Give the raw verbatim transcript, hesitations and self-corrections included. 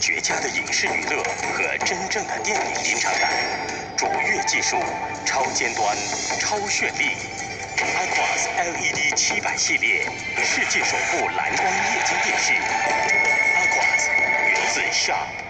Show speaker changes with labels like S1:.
S1: 绝佳的影视娱乐和真正的电影临场感，卓越技术、超尖端、超绚丽。Aquas L E D 七百系列，世界首部蓝光液晶电视。Aquas 源自 Sharp。